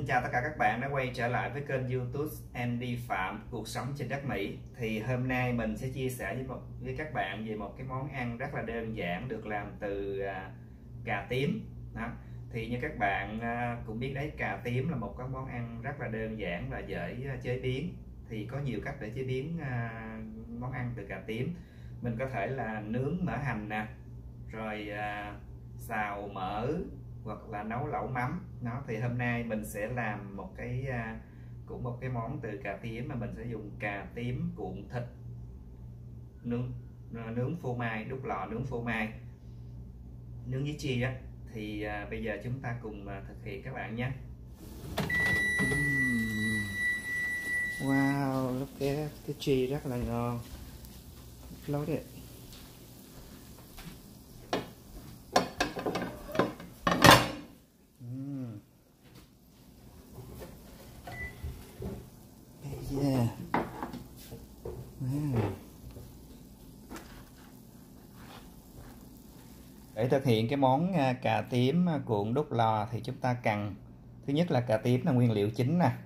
chào tất cả các bạn đã quay trở lại với kênh YouTube Andy Phạm cuộc sống trên đất Mỹ. Thì hôm nay mình sẽ chia sẻ với các bạn về một cái món ăn rất là đơn giản được làm từ cà tím. Đó. Thì như các bạn cũng biết đấy, cà tím là một cái món ăn rất là đơn giản và dễ chế biến. Thì có nhiều cách để chế biến món ăn từ cà tím. Mình có thể là nướng mỡ hành nè, rồi xào mỡ, hoặc là nấu lẩu mắm. Nó thì hôm nay mình sẽ làm một cái cũng một cái món từ cà tím, mà mình sẽ dùng cà tím cuộn thịt nướng phô mai, đút lò nướng phô mai, nướng với chi á. Thì bây giờ chúng ta cùng thực hiện các bạn nhé. Wow, look at cái chi rất là ngon. Load it. Yeah. Wow. Để thực hiện cái món cà tím cuộn đút lò thì chúng ta cần, thứ nhất là cà tím là nguyên liệu chính nè.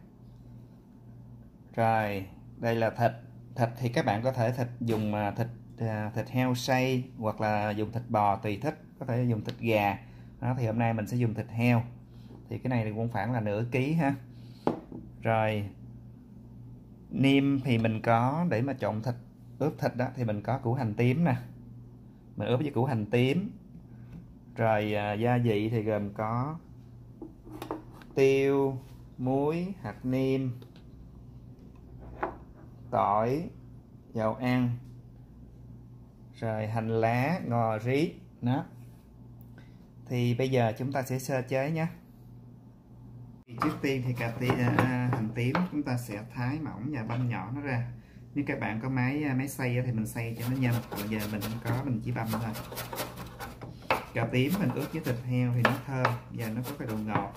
Rồi đây là thịt. Thịt thì các bạn có thể dùng thịt heo xay hoặc là dùng thịt bò tùy thích, có thể dùng thịt gà. Đó, thì hôm nay mình sẽ dùng thịt heo. Thì cái này thì cũng khoảng là nửa ký ha. Rồi niêm thì mình có, để mà trộn thịt, ướp thịt đó thì mình có củ hành tím nè, mình ướp với củ hành tím. Rồi gia vị thì gồm có tiêu, muối, hạt nêm, tỏi, dầu ăn, rồi hành lá, ngò rí đó. Thì bây giờ chúng ta sẽ sơ chế nhé. Trước tiên thì hành tím chúng ta sẽ thái mỏng và băm nhỏ nó ra. Nếu các bạn có máy xay thì mình xay cho nó nhanh. Bây giờ mình không có, mình chỉ băm thôi. Cà tím mình ướp với thịt heo thì nó thơm và nó có cái độ ngọt.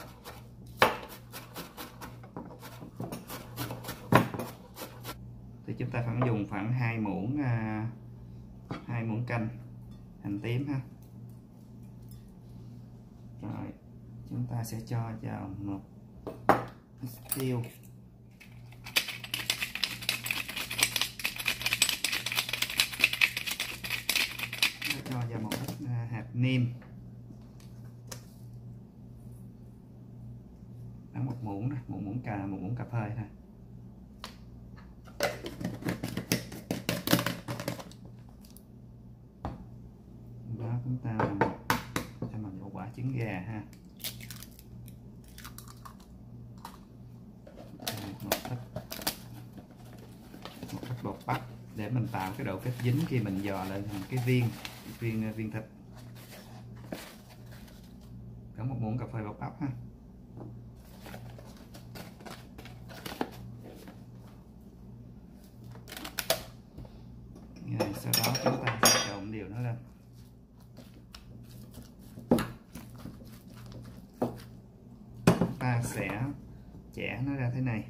Thì chúng ta phải dùng khoảng 2 muỗng canh hành tím ha. Rồi chúng ta sẽ cho vào một tiêu, cho vào một ít hạt nêm, một muỗng đó, một muỗng cà phê thôi. Đó, chúng ta cho một quả trứng gà ha. Một ít bột bắp để mình tạo cái độ kết dính khi mình dò lên thành cái viên thịt. Có một muỗng cà phê bột bắp ha. Rồi, sau đó chúng ta sẽ trộn đều nó lên. Chúng ta sẽ chẻ nó ra thế này.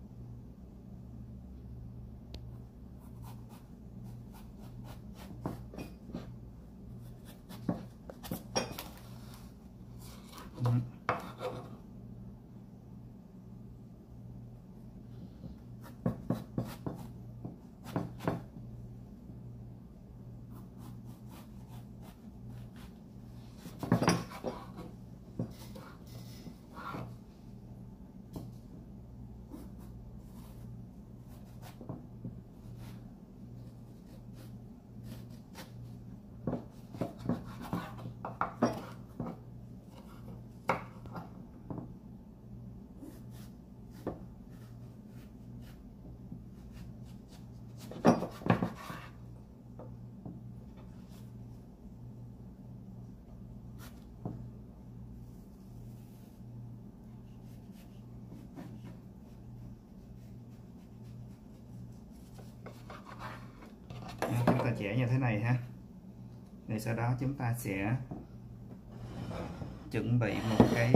Chúng ta chẻ như thế này ha. Rồi sau đó chúng ta sẽ chuẩn bị một cái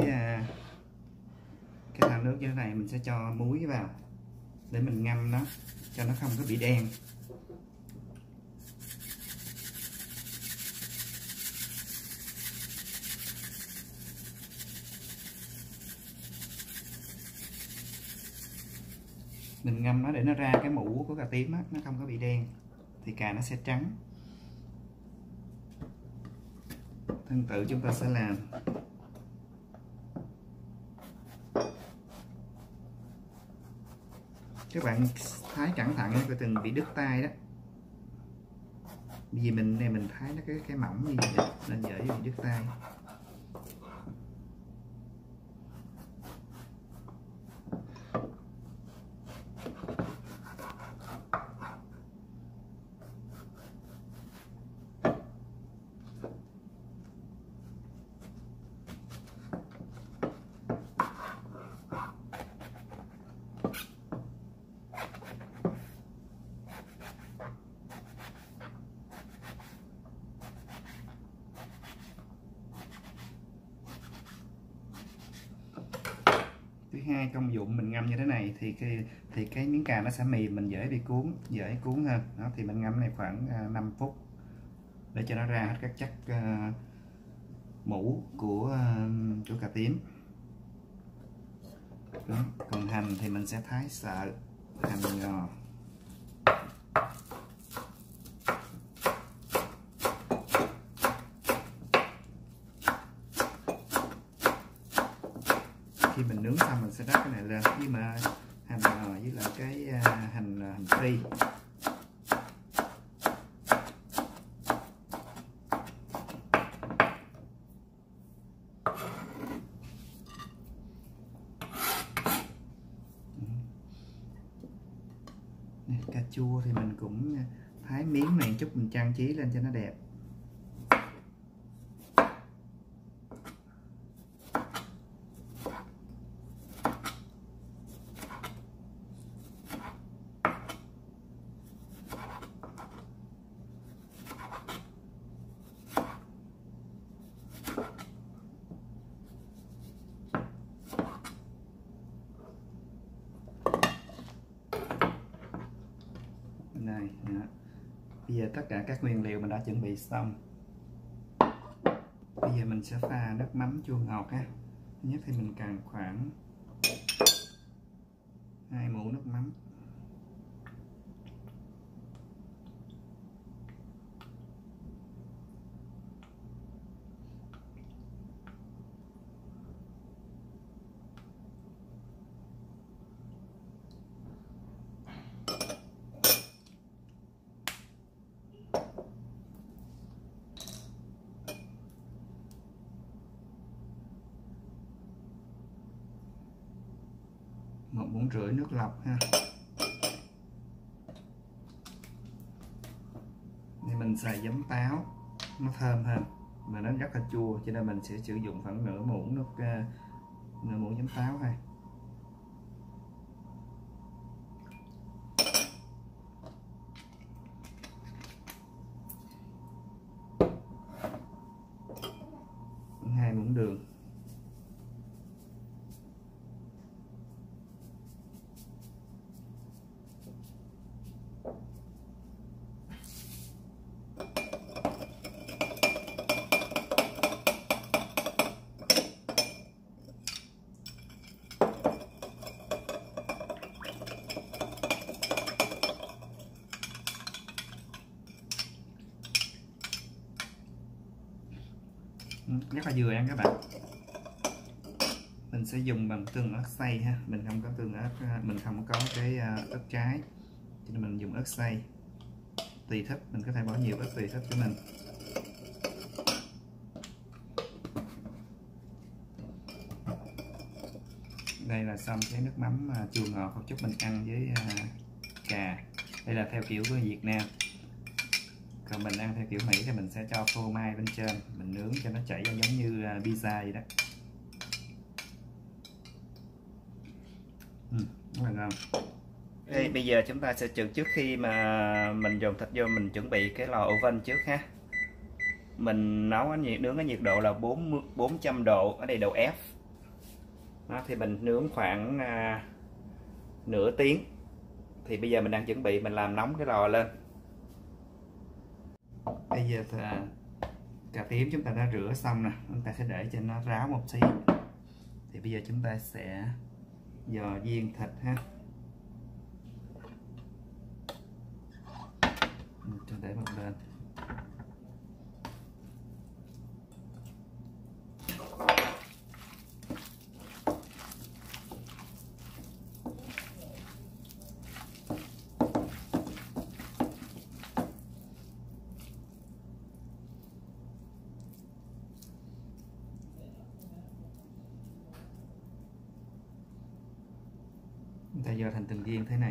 thau nước như thế này. Mình sẽ cho muối vào để mình ngâm nó cho nó không có bị đen. Mình ngâm nó để nó ra cái mũ của cà tím á, nó không có bị đen thì cà nó sẽ trắng. Tương tự chúng ta sẽ làm các bạn thái cẩn thận coi từng bị đứt tay đó, vì mình thái nó cái mỏng như vậy nên dễ bị đứt tay. Thứ hai, công dụng mình ngâm như thế này thì cái miếng cà nó sẽ mềm, mình dễ bị dễ cuốn hơn. Đó, thì mình ngâm này khoảng 5 phút để cho nó ra hết các chất mũ của cà tím. Đó. Còn hành thì mình sẽ thái sợi hành ngò. Khi mình nướng xong mình sẽ rắc cái này lên với mà hành ngò với lại cái hành phi. Cà chua thì mình cũng thái miếng này chút, mình trang trí lên cho nó đẹp. Này, đó. Bây giờ tất cả các nguyên liệu mình đã chuẩn bị xong. Bây giờ mình sẽ pha nước mắm chua ngọt ha. Thứ nhất thì mình cần khoảng 2 muỗng nước mắm. Một muỗng rưỡi nước lọc ha. Thì mình xài giấm táo, nó thơm hơn mà nó rất là chua, cho nên mình sẽ sử dụng khoảng nửa muỗng giấm táo thôi. Hai muỗng đường. Rất là vừa ăn các bạn. Mình sẽ dùng bằng tương ớt xay ha, mình không có cái ớt trái, cho nên mình dùng ớt xay. Tùy thích, mình có thể bỏ nhiều ớt tùy thích của mình. Đây là xong cái nước mắm chua ngọt, một chút mình ăn với cà. Đây là theo kiểu của Việt Nam. Còn mình ăn theo kiểu Mỹ thì mình sẽ cho phô mai bên trên, mình nướng cho nó chảy ra giống như pizza vậy đó. Rất là ngon. Đây, bây giờ chúng ta sẽ trước khi mà mình dồn thịt vô, mình chuẩn bị cái lò oven trước ha. Mình nấu nướng cái nhiệt độ là 400 độ, ở đây độ F. Đó, thì mình nướng khoảng nửa tiếng. Thì bây giờ mình đang chuẩn bị mình làm nóng cái lò lên. Bây giờ thì cà tím chúng ta đã rửa xong nè, chúng ta sẽ để cho nó ráo một xí. Thì bây giờ chúng ta sẽ giò viên thịt ha. Cho để một bên. Chúng ta dò thành từng viên thế này.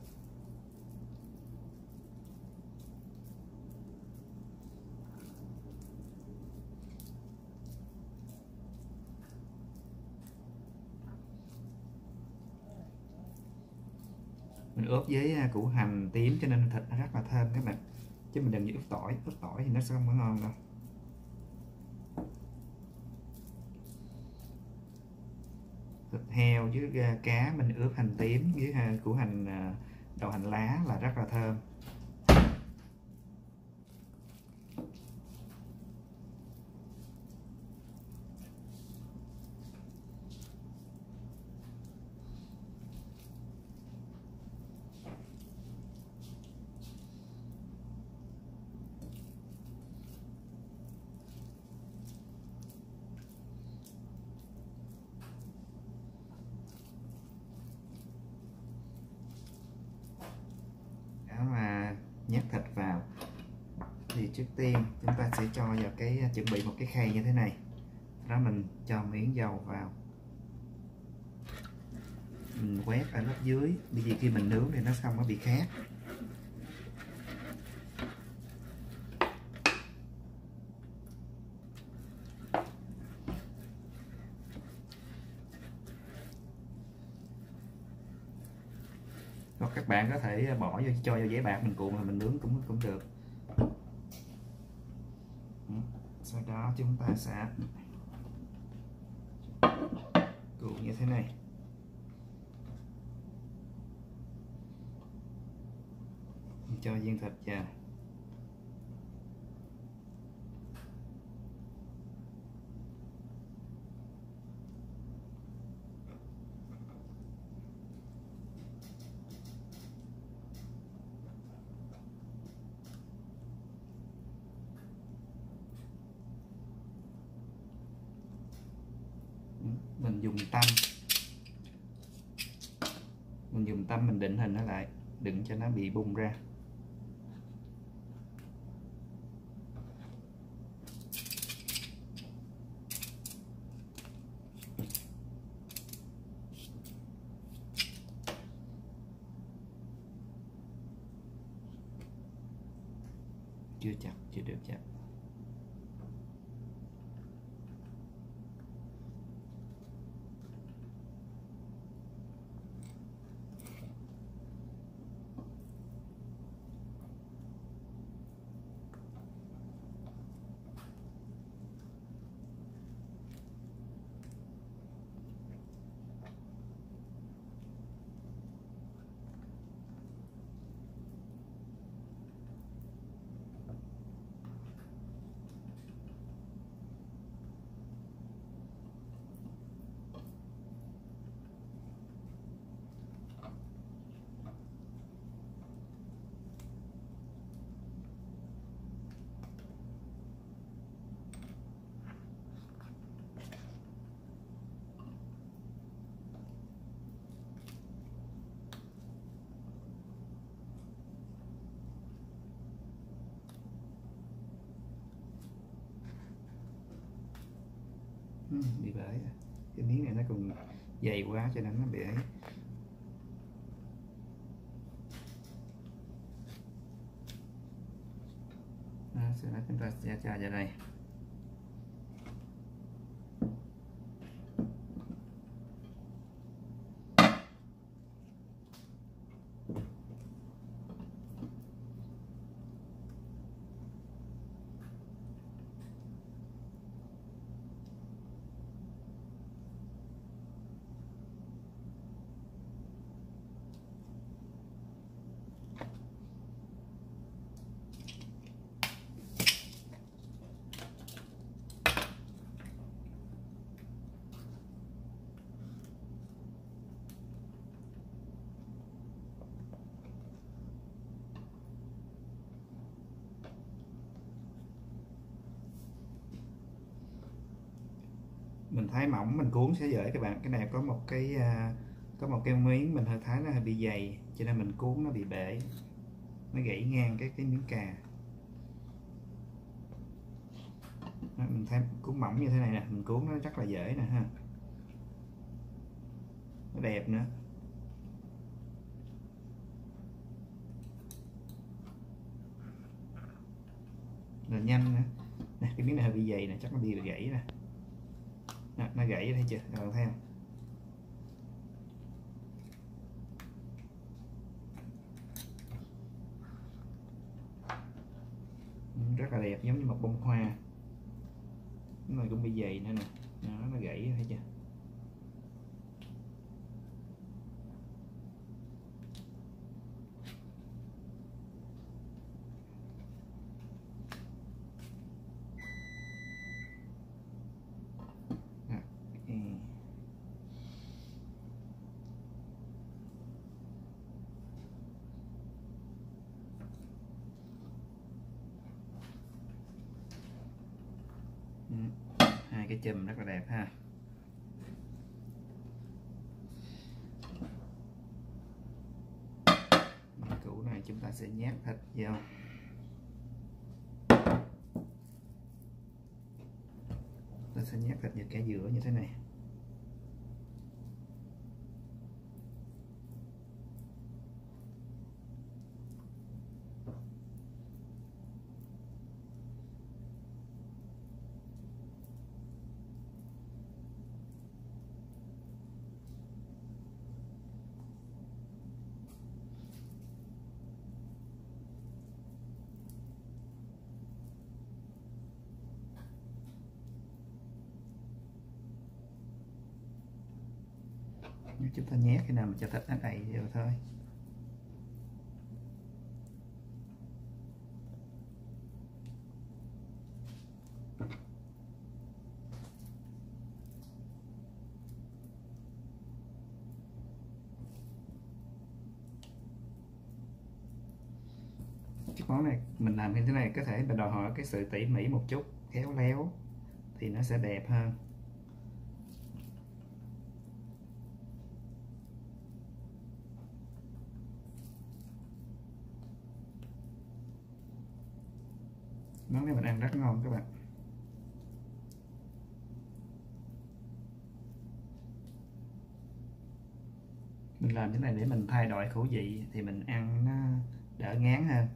Mình ướp với củ hành tím cho nên thịt nó rất là thơm các bạn, chứ mình đừng như ướp tỏi thì nó sẽ không có ngon đâu. Thịt heo với cá mình ướp hành tím với củ hành đậu hành lá là rất là thơm. Mà nhét thịt vào thì trước tiên chúng ta sẽ cho vào chuẩn bị một cái khay như thế này, đó mình cho miếng dầu vào, mình quét ở lớp dưới, bởi vì khi mình nướng thì nó không có bị khét. Hoặc các bạn có thể cho vào giấy bạc mình cuộn là mình nướng cũng được. Sau đó chúng ta sẽ cuộn như thế này. Mình cho viên thịt vào. Mình dùng tâm mình định hình nó lại, đừng cho nó bị bung ra. Chưa được chặt. Bị bể, cái miếng này nó còn dày quá cho nên nó bị ấy. Sau đó chúng ta sẽ cho vào đây. mình thái mỏng mình cuốn sẽ dễ các bạn. Cái này có một cái miếng mình hơi thái nó hơi bị dày cho nên mình cuốn nó bị bể, nó gãy ngang cái miếng cà. Đó, mình thái cuốn mỏng như thế này nè, mình cuốn nó rất là dễ nè ha, nó đẹp nữa. Rồi nhanh nữa nè, cái miếng này hơi bị dày nè, chắc nó bị gãy nè. Đó, nó gãy thấy chưa các bạn thấy không? Rất là đẹp, giống như một bông hoa. Cái này cũng bị dày nữa nè. Đó, nó gãy thấy chưa? Đó. Hai cái chùm rất là đẹp ha. Củ này chúng ta sẽ nhét thịt vô. Ta sẽ nhét thịt vào cái giữa như thế này. Chúng ta nhét cái nào mà cho thịt nó đầy vô thôi. Cái món này mình làm như thế này có thể là đòi hỏi cái sự tỉ mỉ một chút, khéo léo thì nó sẽ đẹp hơn. Món này mình ăn rất ngon các bạn. Mình làm thế này để mình thay đổi khẩu vị thì mình ăn nó đỡ ngán hơn.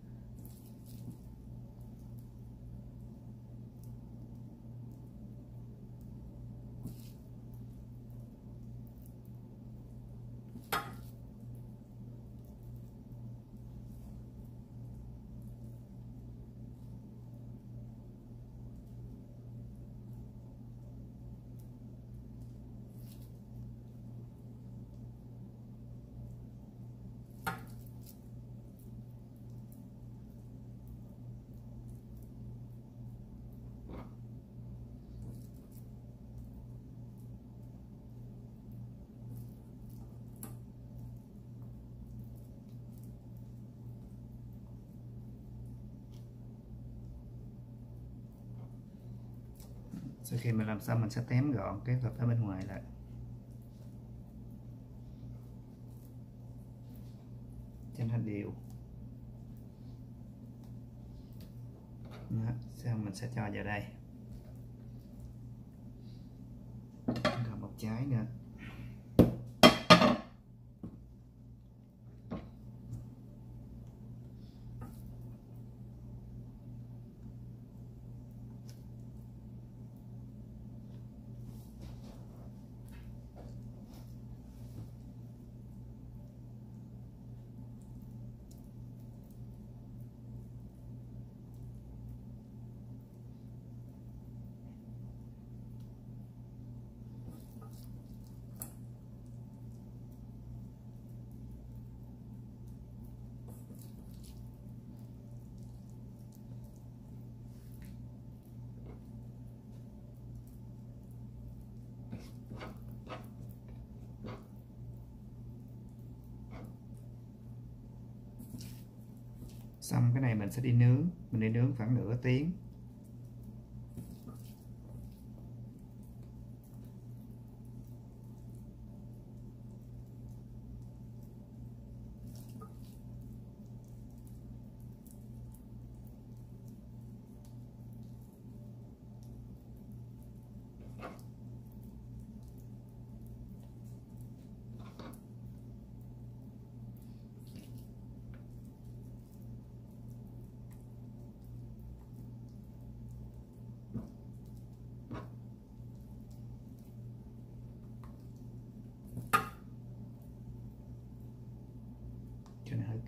Sau khi mình làm xong mình sẽ tém gọn cái thịt ở bên ngoài lại. Cho nó đều. Đó, xong mình sẽ cho vào đây. Còn một trái nữa. Xong cái này mình sẽ đi nướng, mình đi nướng khoảng nửa tiếng.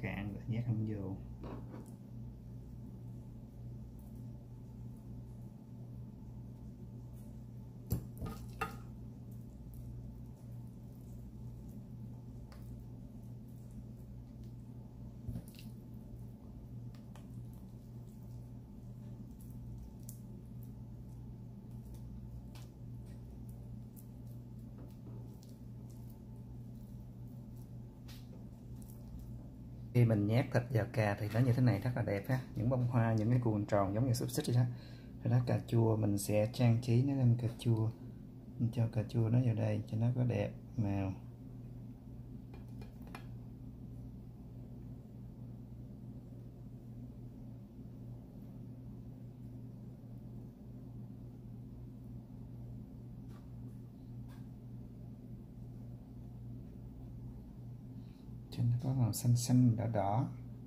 cạn nhét không vô. Khi mình nhét thịt vào cà thì nó như thế này rất là đẹp ha, những bông hoa, những cái cuộn tròn giống như xúc xích vậy đó. Rồi đó, cà chua mình sẽ trang trí nó lên cà chua, mình cho cà chua nó vào đây cho nó có đẹp màu. Cho nó có màu xanh xanh đỏ đỏ.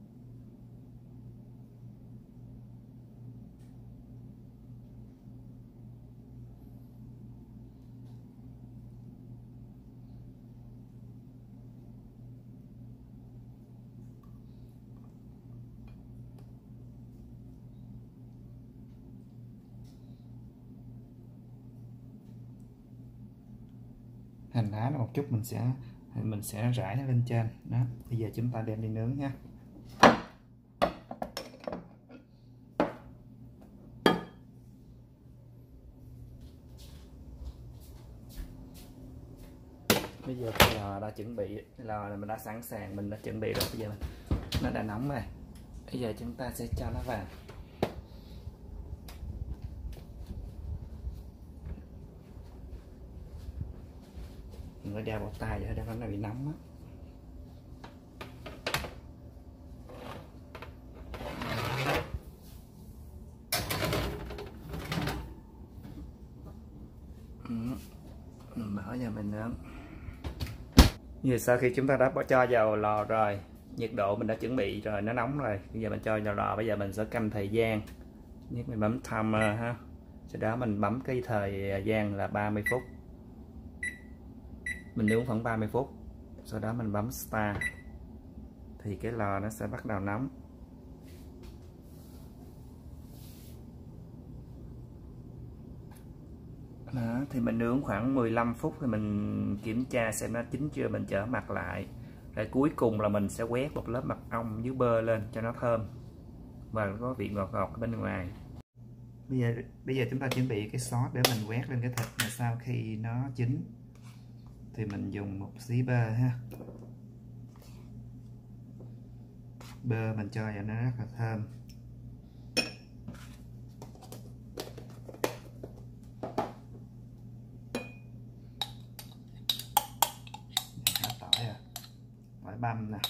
Hành lá nó một chút mình sẽ rải nó lên trên đó. Bây giờ chúng ta đem đi nướng nha. Bây giờ cái lò đã chuẩn bị, cái lò này mình đã sẵn sàng, mình đã chuẩn bị rồi. Bây giờ nó đã nóng rồi, bây giờ chúng ta sẽ cho nó vào. Mình phải đeo bao tay vậy để nó bị nóng á. Mình mở vào mình nướng. Như sau khi chúng ta đã cho vào lò rồi, nhiệt độ mình đã chuẩn bị rồi, nó nóng rồi, bây giờ mình cho vào lò. Bây giờ mình sẽ canh thời gian, nhất mình bấm timer ha, sau đó mình bấm cái thời gian là 30 phút, mình nướng khoảng 30 phút, sau đó mình bấm start thì cái lò nó sẽ bắt đầu nóng. Đó, thì mình nướng khoảng 15 phút thì mình kiểm tra xem nó chín chưa, mình trở mặt lại. Rồi cuối cùng là mình sẽ quét một lớp mật ong với bơ lên cho nó thơm và có vị ngọt ngọt ở bên ngoài. Bây giờ chúng ta chuẩn bị cái sốt để mình quét lên cái thịt, mà sau khi nó chín thì mình dùng một xí bơ ha. Bơ mình cho vào nó rất là thơm. Tỏi băm nè.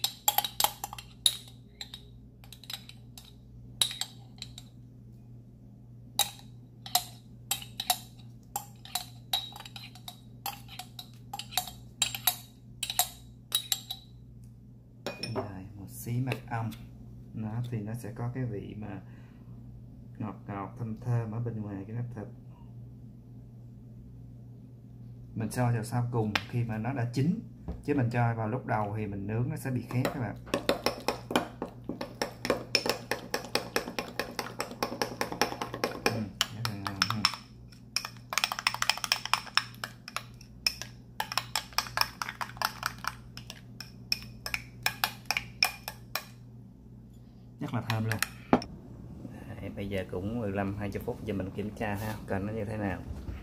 Rồi, một xí mật ong. Nó thì nó sẽ có cái vị mà ngọt ngọt thơm thơm ở bên ngoài cái lớp thịt. Mình cho vào sau cùng khi mà nó đã chín, chứ mình cho vào lúc đầu thì mình nướng nó sẽ bị khét các bạn. Rất là thơm luôn. Bây giờ cũng 15-20 phút, giờ mình kiểm tra ha, coi nó như thế nào.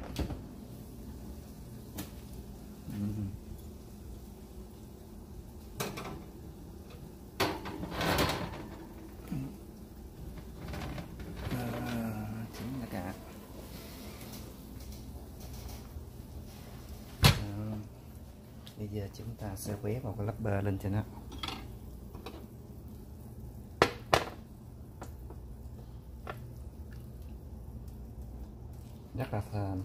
Chín là cả. Bây giờ chúng ta sẽ quét một cái lớp bơ lên trên nó. Rất là thơm.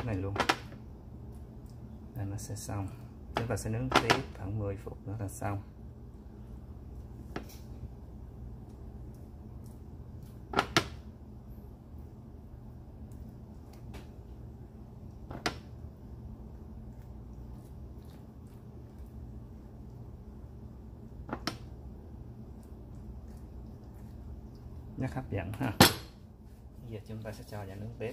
này luôn là nó sẽ xong. Chúng ta sẽ nướng tiếp khoảng 10 phút nữa là xong. Rất hấp dẫn ha. Bây giờ chúng ta sẽ cho vào nướng tiếp.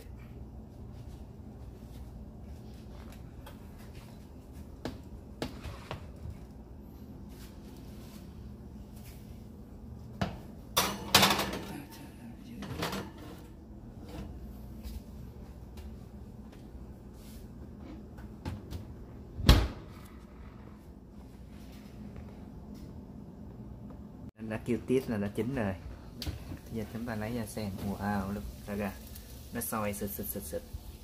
Đã kêu tiết là đã chín rồi. Bây giờ chúng ta lấy ra xem. Wow, lúc ra kìa, nó sôi xịt xịt xịt xịt.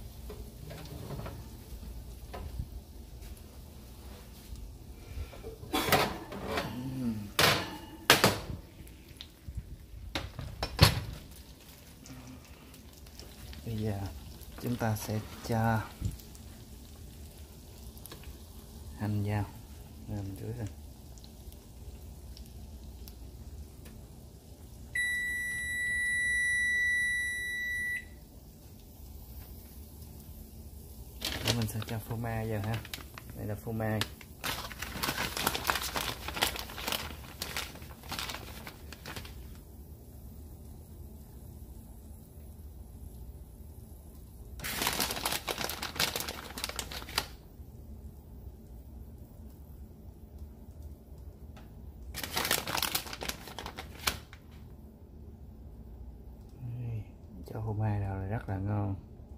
Bây giờ chúng ta sẽ cho hành vào làm dưới rồi. Mình sẽ cho phô mai vào ha. Đây là phô mai. Cho phô mai vào là rất là ngon.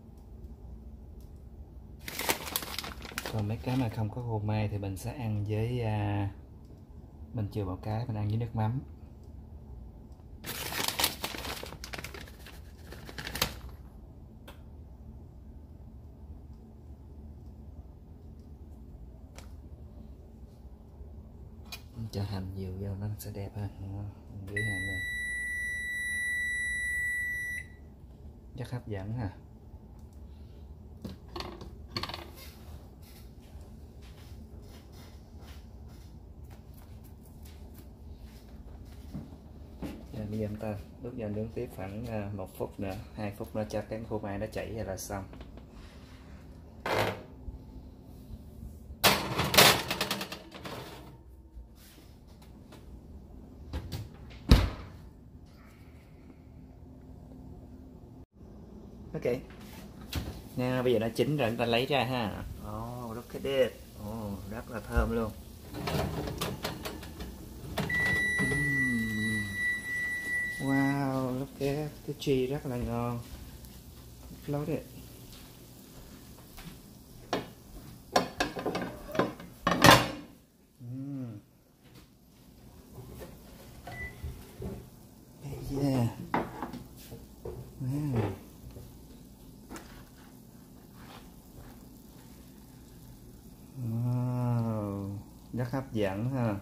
Còn mấy cái mà không có phô mai thì mình sẽ ăn với mình chừa một cái mình ăn với nước mắm. Cho hành nhiều vô nó sẽ đẹp hơn. Dưới hành lên rất hấp dẫn ha. Bây giờ chúng ta đút vào nướng tiếp khoảng 1 phút nữa, 2 phút nữa cho cái phô mai nó chảy ra là xong. Ok. Nha, bây giờ nó chín rồi chúng ta lấy ra ha. Oh, look at it. Oh, rất là thơm luôn. Wow, look at cái cheese rất là ngon. Float it. Yeah. Wow. Wow, rất hấp dẫn ha.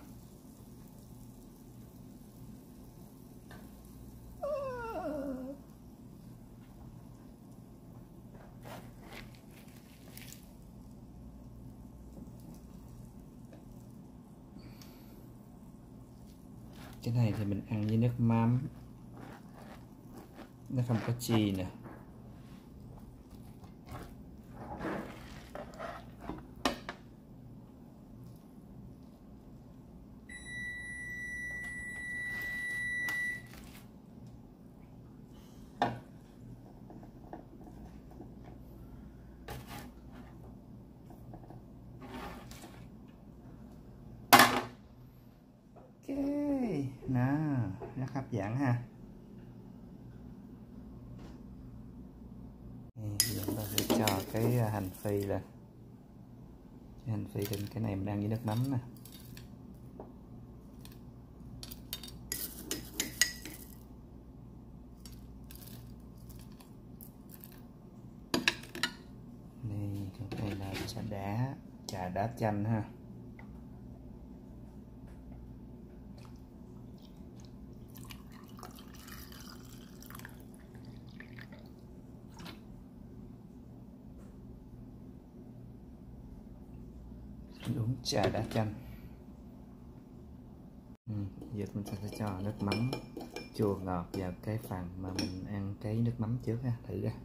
Cái này thì mình ăn với nước mắm, nó không có chi nè. Ok, nào, rất hấp dẫn ha. Giờ chúng ta sẽ cho cái hành phi lên. Cái hành phi lên, cái này mình ăn với nước mắm nè. Đây, cái này là trà đá chanh ha. uống trà đá chanh. Giờ mình sẽ cho nước mắm chua ngọt vào cái phần mà mình ăn cái nước mắm trước ha, thử ra.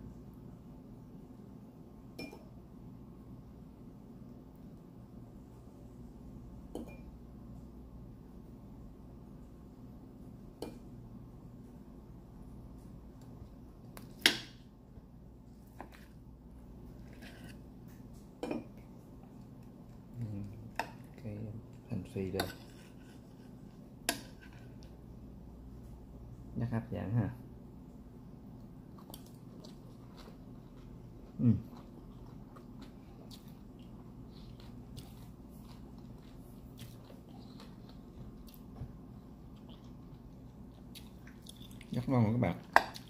Cái hành phi đây rất hấp dẫn ha. Rất ngon các bạn.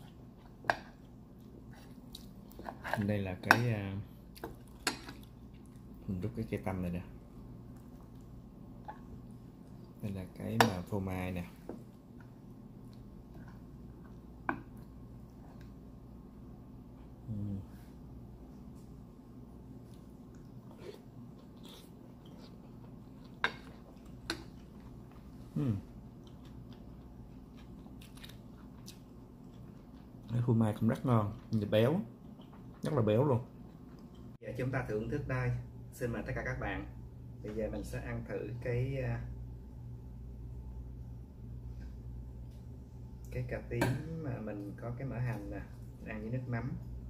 Đây là cái mình rút cái cây tăm này nè. Đây là cái mà phô mai nè. Cái phô mai cũng rất ngon, béo, rất là béo luôn. Giờ chúng ta thưởng thức đây. Xin mời tất cả các bạn. Bây giờ mình sẽ ăn thử cái cà tím mà mình có cái mỡ hành nè, ăn với nước mắm.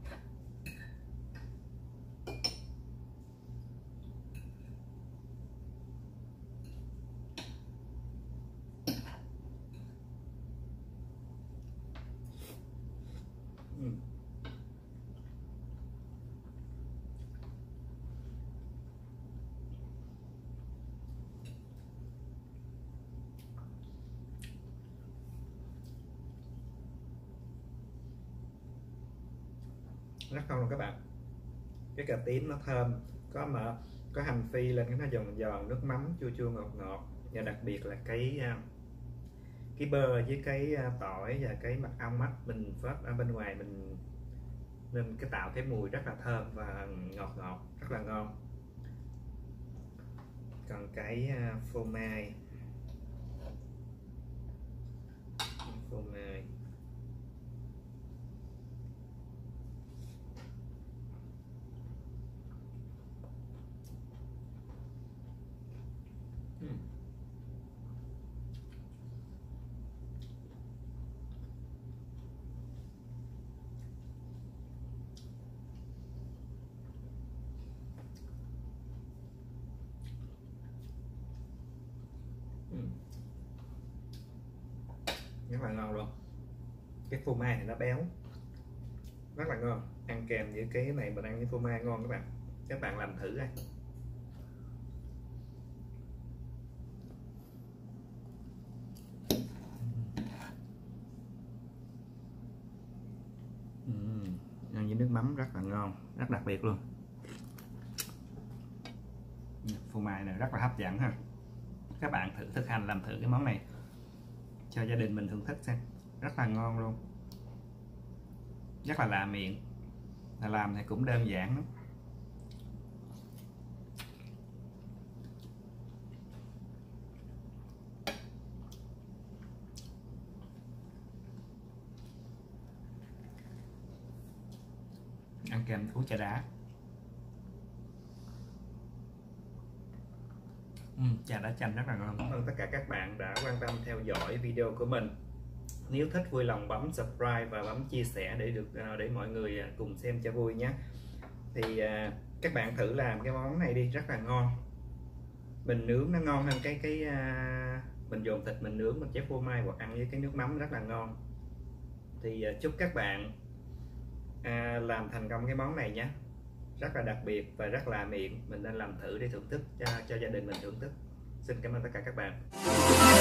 Rất ngon luôn các bạn. Cái cà tím nó thơm, có hành phi lên cái nó giòn giòn, nước mắm chua chua ngọt ngọt, và đặc biệt là cái bơ với cái tỏi và cái mật ong á, mình phết ở bên ngoài mình nên cái tạo cái mùi rất là thơm và ngọt ngọt, rất là ngon. Còn cái phô mai rất là ngon luôn. Cái phô mai thì nó béo, rất là ngon, ăn kèm với cái này mình ăn với phô mai ngon các bạn làm thử đây. Ăn với nước mắm rất là ngon, rất đặc biệt luôn. Phô mai này rất là hấp dẫn ha. Các bạn thử thực hành làm thử cái món này cho gia đình mình thưởng thức xem, rất là ngon luôn, rất là lạ miệng, làm thì cũng đơn giản lắm. Ăn kèm uống trà đá. Trà đá chanh rất là ngon. Cảm ơn tất cả các bạn đã quan tâm theo dõi video của mình. Nếu thích vui lòng bấm subscribe và bấm chia sẻ để mọi người cùng xem cho vui nhé. Thì các bạn thử làm cái món này đi, rất là ngon. Mình nướng nó ngon hơn mình dồn thịt mình nướng, mình chép phô mai hoặc ăn với cái nước mắm rất là ngon. Thì chúc các bạn làm thành công cái món này nhé. Rất là đặc biệt và rất là miệng, mình nên làm thử để thưởng thức cho gia đình mình thưởng thức. Xin cảm ơn tất cả các bạn.